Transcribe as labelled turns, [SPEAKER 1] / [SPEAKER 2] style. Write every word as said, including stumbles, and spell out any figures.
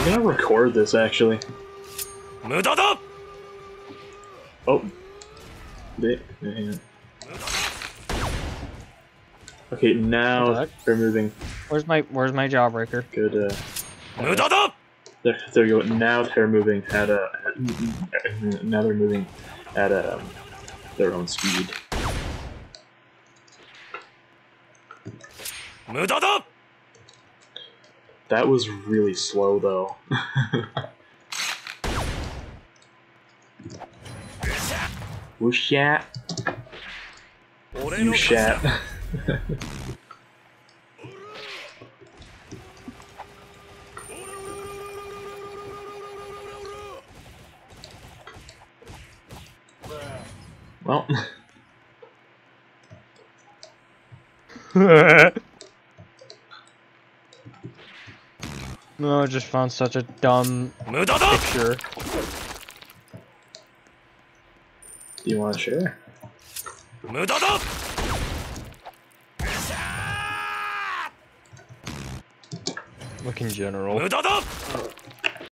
[SPEAKER 1] gonna record this actually. Oh. They, hang on. Okay, now they're moving.
[SPEAKER 2] Where's my Where's my jawbreaker?
[SPEAKER 1] Good. Uh, uh, there, there you go. Now they're moving at a. At, now they're moving at a, um, their own speed. That was really slow, though. Whooshat. You shat. Well.
[SPEAKER 2] No, I just found such a dumb picture.
[SPEAKER 1] Do you want to share?
[SPEAKER 2] Look in general.